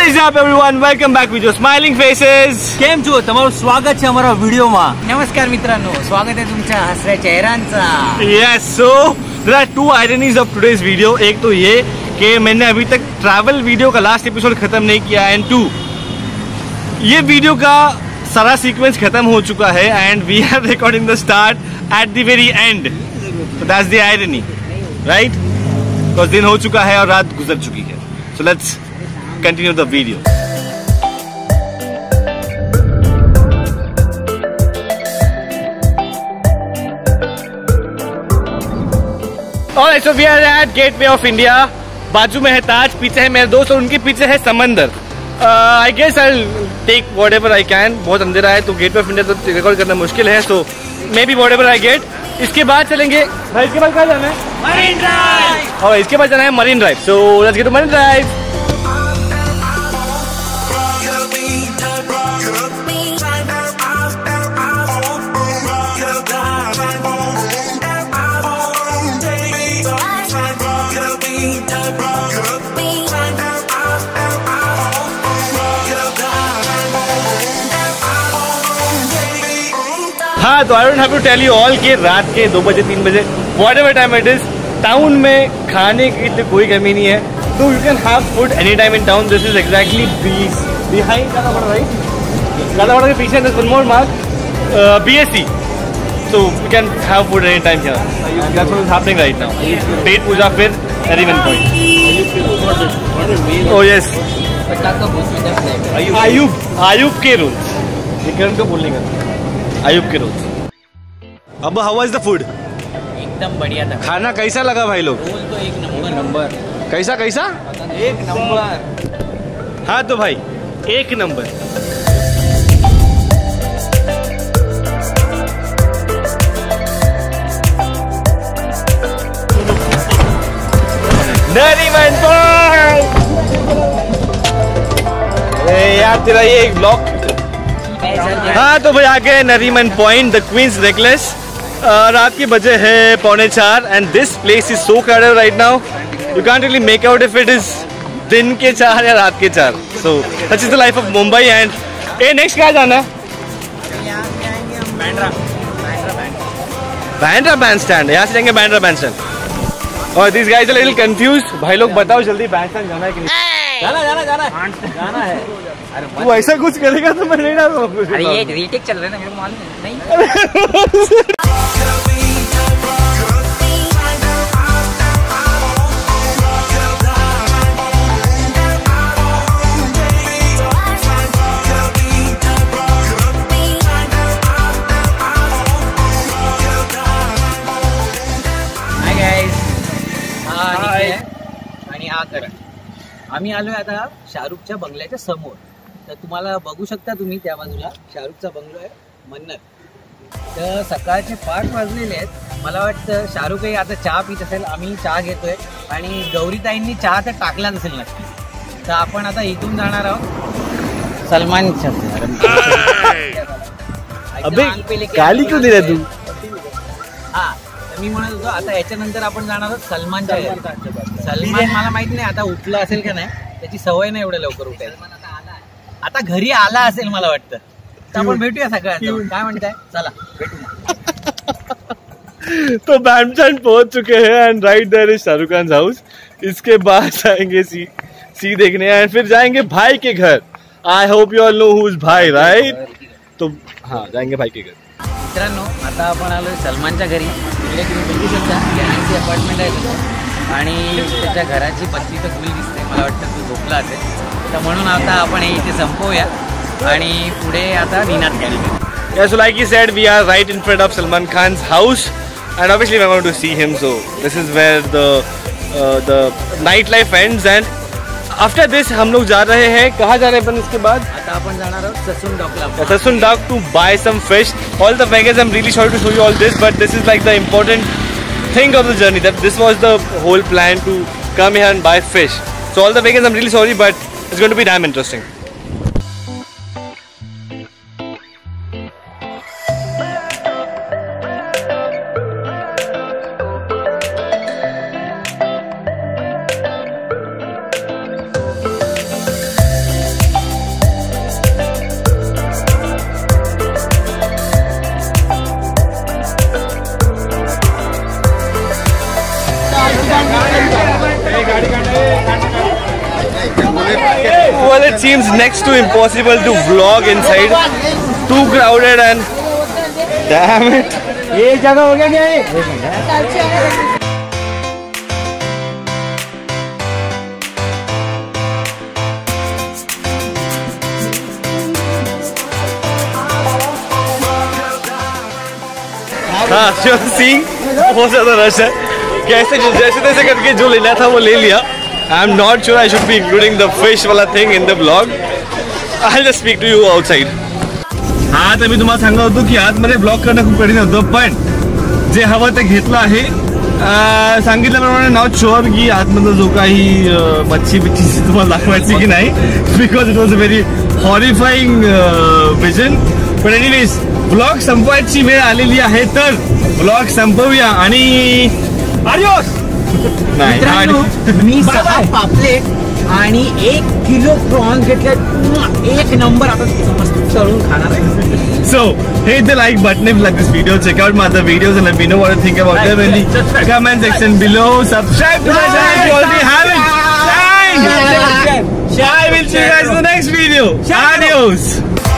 What is up everyone? Welcome back with your smiling faces. केम छो તમારું સ્વાગત છે અમારા વિડિયોમાં. નમસ્કાર મિત્રાંનો, સ્વાગત છે तुमच्या हसऱ्या चेहऱ्यांचा. Yes, so there are two ironies of today's video. एक तो ये कि मैंने अभी तक ट्रैवल वीडियो का लास्ट एपिसोड खत्म नहीं किया, एंड टू ये वीडियो का सारा सीक्वेंस खत्म हो चुका है and we are recording the start at the very end. So that's the irony, right? Because दिन हो चुका है और रात गुजर चुकी है. So let's continue the video. Alright, so we are at Gateway of India. बाजू में है ताज, पीछे है मेरे दोस्त और उनके पीछे है समंदर. I guess I'll take whatever I can. बहुत अंधेरा है तो गेटवे ऑफ इंडिया तो रिकॉर्ड करना मुश्किल है, so maybe whatever I get. इसके बाद चलेंगे भाई, इसके बाद कहाँ जाना है? Marine Drive. और इसके बाद जाना है Marine Drive. So let's get to Marine Drive. हाँ, तो I don't have to tell you all कि रात के 2 बजे 3 बजे whatever time it is, town में खाने की तो कोई कमी नहीं है. तो you can have food any time in town. This is exactly behind Galawada, right? Galawada के पीछे this one more mark BSC. So you can have food any time here. That's what is happening right now. पेट पूजा फिर Nariman Point. Oh yes. Ayub के rules. Vikram को बोलने का. आयुब के रूल्स. अब how was the food? एकदम बढ़िया था. खाना कैसा लगा भाई लोग? रोल तो एक नंबर. कैसा कैसा? एक नंबर. हाँ तो भाई एक नंबर. नरीमन पॉइंट. यार तेरा ये एक ब्लॉग. हाँ तो भाई आगे Nariman Point, the Queen's Necklace. रात के बजे है 3:45 and this place is so crowded right now. You can't really make out if it is दिन के 4 या रात के 4. So such is the life of Mumbai. And next कहाँ जाना है? Bandra Bandstand. यहाँ से जाएंगे बैंड्रा बैंड स्टैंड. और this guys are little confused. भाई लोग बताओ जल्दी, बैंड स्टैंड जाना है कि नहीं? जाना है. तू ऐसा कुछ करेगा तो मैं नहीं डालूंगा कुछ. अरे ये रीटेक चल रहा है ना, मेरे को मालूम नहीं. आणि हा करा. आम्ही आलोय आता शाहरुखच्या बंगल्याच्या समोर. तर तुम्हाला बघू शकता तुम्ही त्या बाजूला शाहरुखचा बंगलो आहे, मन्नत. तर सकाळचे 5 वाजलेले आहेत. मला वाटतं शाहरुखही आता चहा पित असेल, आम्ही चहा घेतोय आणि गौरीताईंनी चहा तर टाकला नसेल नक्की. तर आपण आता इथून जाणार आहोत सलमानच्या. गाली क्यों दे रहा तू? हा, मी म्हणत होतो आता याच्यानंतर आपण जाणार आहोत सलमानच्या घरी. सलमान मला माहित नाही आता उठला असेल का नाही, त्याची सवय नाही एवढ्या लवकर उठायची. आता घरी आला असेल मला वाटतं. तर आपण भेटूया सगळ्यांना. काय म्हणताय? चला भेटू. तो बैंडस्टैंड पहुंच चुके हैं and right there is Shahrukh Khan house. इसके बाद जाएंगे सी देखने एंड फिर जाएंगे भाई के घर. I hope you all know who is भाई, राइट? तो हाँ, जाएंगे भाई के घर. मित्रांनो, आता आपण आलोय सलमानच्या घरी. इकडे तुम्ही बघू शकता की अपार्टमेंट आहे आणि त्याच्या घराची बत्ती तर फुल दिसते. मला वाटतं तो झोपला असेल. तर म्हणून आता आपण हे इथे संपवूया आणि पुढे आता निनाद घ्यायला. Yeah, so like you said, we are right in front of Salman Khan's house, and obviously we are going to see him. So this is where the nightlife ends. And after this हम लोग जा रहे हैं. कहाँ जा रहे हैं अपन इसके बाद? आता आपण जाणार आहोत ससून डॉकला. Sassoon Dock to buy some fish. All the vegas, I'm really sorry to show you all this, but this is like the important thing of the journey. That this was the whole plan to come here and buy fish. So all the vegas, I'm really sorry, but it's going to be damn interesting. well, it seems next to impossible to vlog inside. Too crowded and damn it. एक जगह हो गया क्या ये? हाँ, बहुत ज़्यादा rush है. कैसे जैसे तैसे करके जो लेना था वो ले लिया. I am not sure I should be including the fish वाला thing in the blog. I will just speak to you outside. हा, तर मी तुम्हाला सांगत होतो की आतमध्ये ब्लॉग करणं खूप कठीण होतं, पण जे हवं ते घेतलं आहे. सांगितल्याप्रमाणे नॉट शुअर की आतमध्ये जो काही मच्छी बिच्छी तुम्हाला दाखवायची की नाही, because it was a very horrifying vision. पण एनिवेज ब्लॉग संपवायची वेळ आलेली आहे, तर ब्लॉग संपवूया आणि आडियोस. मित्रांनो, मी 6 पापलेट आणि 1 किलो प्रॉन्स घेतले. एक नंबर. आता मस्त तळून खाणार आहे. So hit the like button if you like this video. Check out my other videos and let me know what you think about them in the comment section below. Subscribe to my channel if you already haven't. I will see you guys in the next video. Adios.